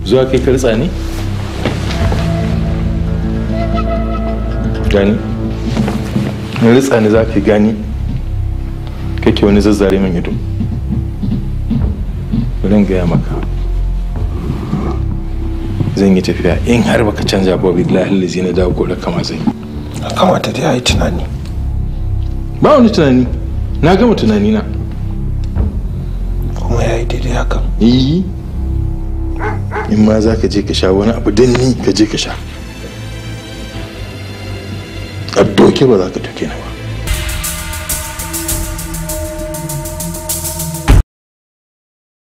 zuwa kai ka ritsa ne? Gani? Na ritsa ne za ka gani kake wani zazzare min ido. Bari gaya maka zan yi tafiya in har baka canja ba billahi lazi na dawo gore kama zai. Kamata dai a yi tunani. Ba wani tunani, na gama tunani na. Kuma ya yi daidai hakan. Yi in ma za ka je ka sha wani abu don ni ka je ka sha. A doke ba za ka doke na ba.